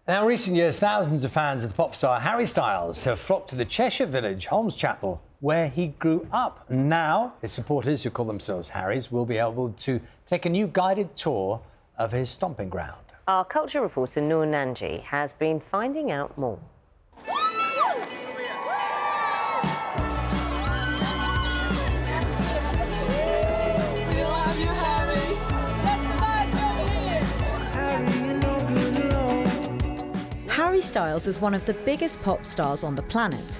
Now, in recent years, thousands of fans of the pop star Harry Styles have flocked to the Cheshire village, Holmes-Chapel, where he grew up. Now, his supporters, who call themselves Harrys, will be able to take a new guided tour of his stomping ground. Our culture reporter Noor Nanji has been finding out more. Harry Styles is one of the biggest pop stars on the planet.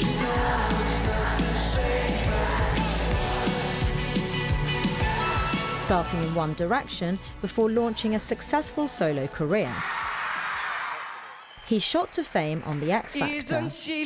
Starting in One Direction before launching a successful solo career. He shot to fame on The X Factor. Isn't she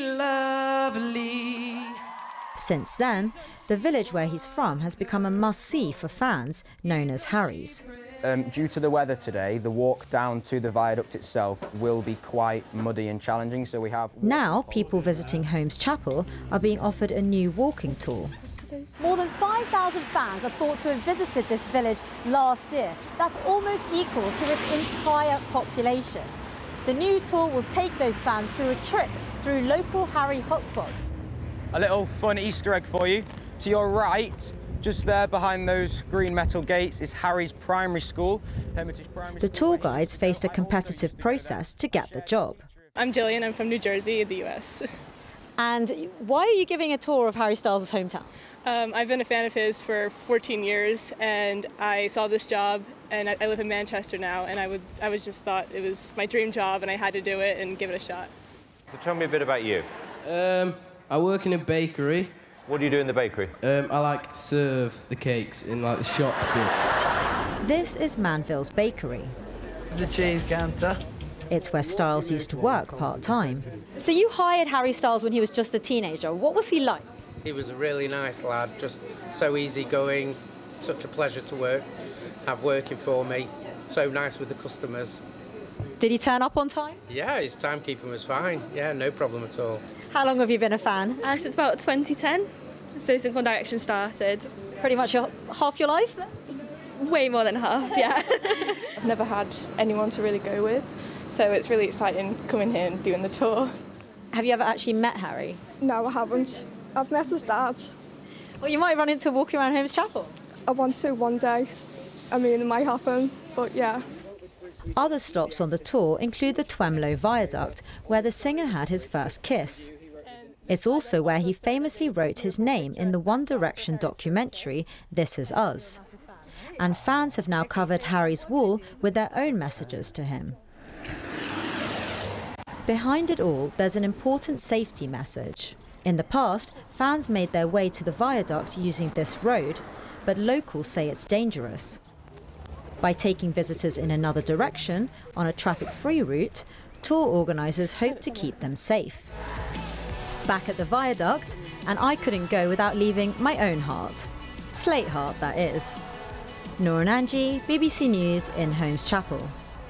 lovely? Since then, the village where he's from has become a must-see for fans known as Harrys. Due to the weather today, the walk down to the viaduct itself will be quite muddy and challenging, so we have... Now, people visiting Holmes-Chapel are being offered a new walking tour. More than 5,000 fans are thought to have visited this village last year. That's almost equal to its entire population. The new tour will take those fans through a trip through local Harry hotspots. A little fun Easter egg for you. To your right, just there behind those green metal gates, is Harry's primary school, Hermitage Primary School. The tour guides faced a competitive process to get the job. I'm Jillian, I'm from New Jersey in the US. And why are you giving a tour of Harry Styles' hometown? I've been a fan of his for 14 years and I saw this job and I live in Manchester now and I just thought it was my dream job and I had to do it and give it a shot. So tell me a bit about you. I work in a bakery. What do you do in the bakery? I serve the cakes in the shop bit. This is Manville's Bakery. The cheese counter. It's where Styles used to work part-time. So you hired Harry Styles when he was just a teenager. What was he like? He was a really nice lad, just so easygoing, such a pleasure to have working for me, so nice with the customers. Did he turn up on time? Yeah, his timekeeping was fine. Yeah, no problem at all. How long have you been a fan? Since about 2010, so since One Direction started. Pretty much half your life? Way more than half, yeah. I've never had anyone to really go with, so it's really exciting coming here and doing the tour. Have you ever actually met Harry? No, I haven't. I've met his dad. Well, you might run into walking around Holmes-Chapel. I want to one day. I mean, it might happen, but yeah. Other stops on the tour include the Twemlow Viaduct, where the singer had his first kiss. It's also where he famously wrote his name in the One Direction documentary, This Is Us. And fans have now covered Harry's wall with their own messages to him. Behind it all, there's an important safety message. In the past, fans made their way to the viaduct using this road, but locals say it's dangerous. By taking visitors in another direction, on a traffic-free route, tour organisers hope to keep them safe. Back at the viaduct, and I couldn't go without leaving my own heart. Slate heart, that is. Noor Nanji, BBC News in Holmes-Chapel.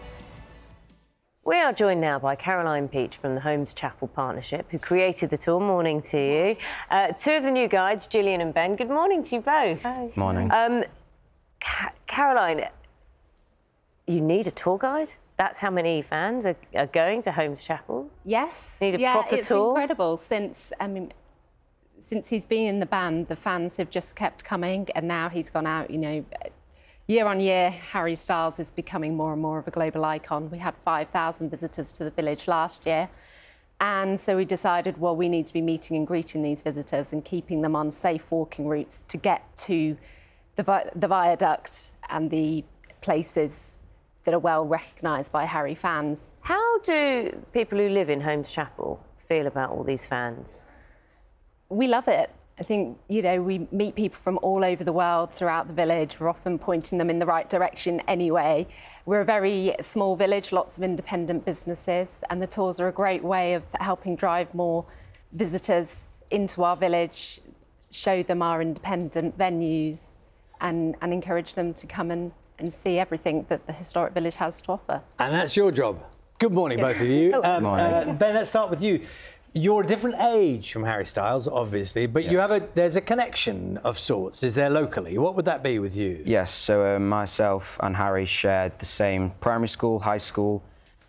We are joined now by Caroline Peach from the Holmes-Chapel Partnership, who created the tour. Morning to you. Two of the new guides, Gillian and Ben. Good morning to you both. Hi. Morning. Caroline, you need a tour guide? That's how many fans are going to Holmes-Chapel? Yes. Need a proper it's tour? Incredible. Since he's been in the band, the fans have just kept coming, and now he's gone out, year on year, Harry Styles is becoming more and more of a global icon. We had 5,000 visitors to the village last year. And so we decided, well, we need to be meeting and greeting these visitors and keeping them on safe walking routes to get to the viaduct and the places that are well recognised by Harry fans. How do people who live in Holmes-Chapel feel about all these fans? We love it. I think, we meet people from all over the world throughout the village. We're often pointing them in the right direction anyway. We're a very small village, lots of independent businesses, and the tours are a great way of helping drive more visitors into our village, show them our independent venues, and encourage them to come and see everything that the historic village has to offer. And that's your job. Good morning, both of you. Good morning. Ben, let's start with you. You're a different age from Harry Styles, obviously, but yes. There's a connection of sorts, is there, locally? What would that be with you? Yes, so myself and Harry shared the same primary school, high school,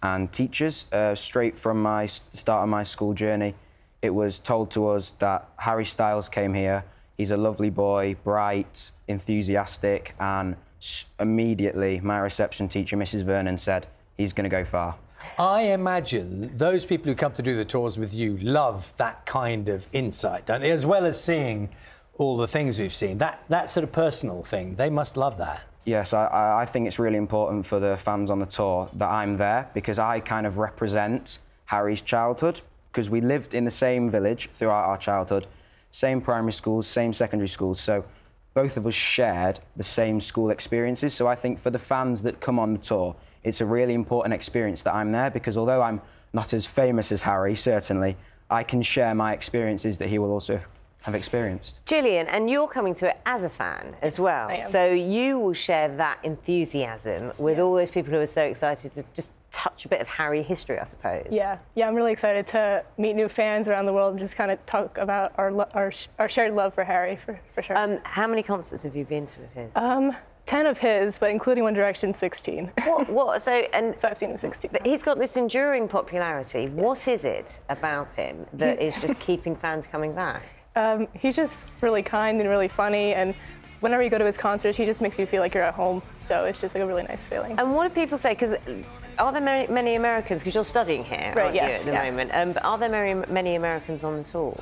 and teachers. Straight from my start of my school journey, it was told to us that Harry Styles came here. He's a lovely boy, bright, enthusiastic, and immediately my reception teacher, Mrs. Vernon, said he's going to go far. I imagine those people who come to do the tours with you love that kind of insight, don't they? As well as seeing all the things we've seen, that sort of personal thing, they must love that. Yes, I think it's really important for the fans on the tour that I'm there, because I kind of represent Harry's childhood, because we lived in the same village throughout our childhood, same primary schools, same secondary schools, so both of us shared the same school experiences. So I think for the fans that come on the tour, it's a really important experience that I'm there, because although I'm not as famous as Harry, certainly, I can share my experiences that he will also have experienced. Gillian, and you're coming to it as a fan as well. I am. So you will share that enthusiasm with all those people who are so excited to just touch a bit of Harry history, I suppose. Yeah, I'm really excited to meet new fans around the world and just kind of talk about our shared love for Harry, for sure. How many concerts have you been to of his? 10 of his, but including One Direction, 16. So I've seen him 16. He's got this enduring popularity. Yes. What is it about him that is just keeping fans coming back? He's just really kind and really funny, and whenever you go to his concerts, he just makes you feel like you're at home. So it's just like a really nice feeling. And what do people say? Because are there many Americans? Because you're studying here, right? Aren't Yes. You, at the moment. But are there many Americans on the tour?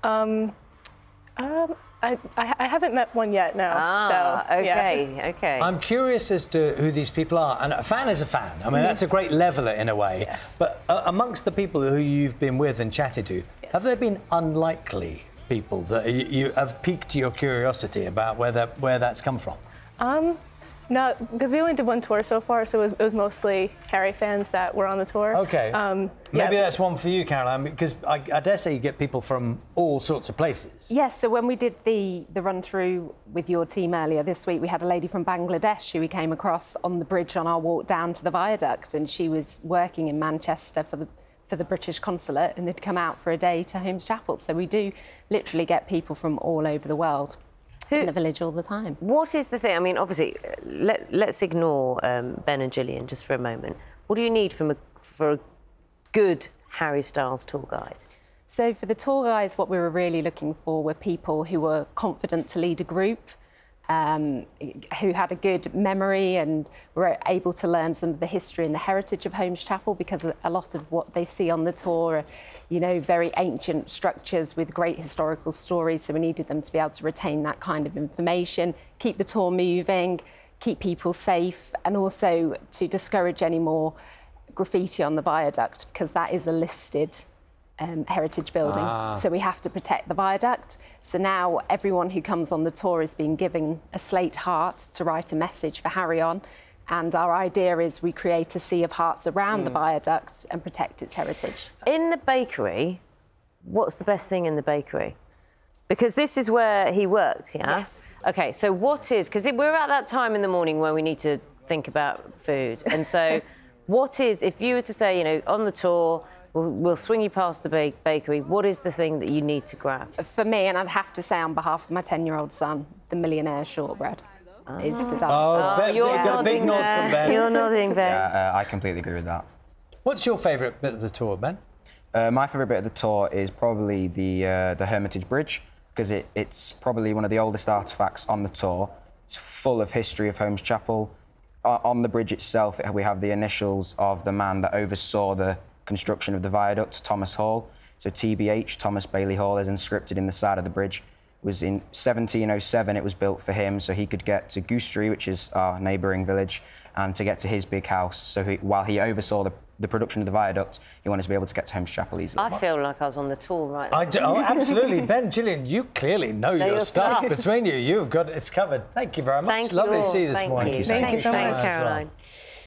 I haven't met one yet, no. So, okay, yeah. okay. I'm curious as to who these people are. And a fan is a fan. I mean, that's a great leveller in a way. Yes. But amongst the people who you've been with and chatted to, have there been unlikely people that you have piqued your curiosity about where that's come from? No, because we only did one tour so far, so it was mostly Harry fans that were on the tour. Okay. Maybe that's one for you, Caroline, because I dare say you get people from all sorts of places. Yes, so when we did the run-through with your team earlier this week, we had a lady from Bangladesh who we came across on the bridge on our walk down to the viaduct, and she was working in Manchester for the British consulate and had come out for a day to Holmes Chapel. So we do literally get people from all over the world in the village all the time. What is the thing? I mean, obviously, let's ignore Ben and Gillian just for a moment. What do you need for a good Harry Styles tour guide? So for the tour guides, what we were really looking for were people who were confident to lead a group, who had a good memory and were able to learn some of the history and the heritage of Holmes Chapel, because a lot of what they see on the tour are, you know, very ancient structures with great historical stories. So we needed them to be able to retain that kind of information, keep the tour moving, keep people safe, and also to discourage any more graffiti on the viaduct, because that is a listed heritage building. So we have to protect the viaduct. So now everyone who comes on the tour is being given a slate heart to write a message for Harry on. And our idea is we create a sea of hearts around the viaduct and protect its heritage. In the bakery, what's the best thing in the bakery? Because this is where he worked, yeah? Yes. OK, so what is... Because we're at that time in the morning where we need to think about food. And so what is... If you were to say, you know, on the tour... We'll swing you past the bakery. What is the thing that you need to grab? For me, and I'd have to say on behalf of my 10-year-old son, the Millionaire Shortbread is to die. Ben, you're you got a big nod from Ben. You're nodding, Ben. Yeah, I completely agree with that. What's your favourite bit of the tour, Ben? My favourite bit of the tour is probably the Hermitage Bridge, because it's probably one of the oldest artefacts on the tour. It's full of history of Holmes Chapel. On the bridge itself, we have the initials of the man that oversaw the construction of the viaduct, Thomas Hall. So TBH, Thomas Bailey Hall, is inscripted in the side of the bridge. It was in 1707 it was built for him, so he could get to Goostrey, which is our neighbouring village, and to get to his big house. So while he oversaw the production of the viaduct, he wanted to be able to get to Holmes Chapel easily. I feel like I was on the tour right Oh, absolutely. Ben, Gillian, you clearly know your stuff. Between you, you've got it's covered. Thank you very much. Thank you Lovely all. to see you this Thank morning. you. Thank you so much. Thanks, Caroline.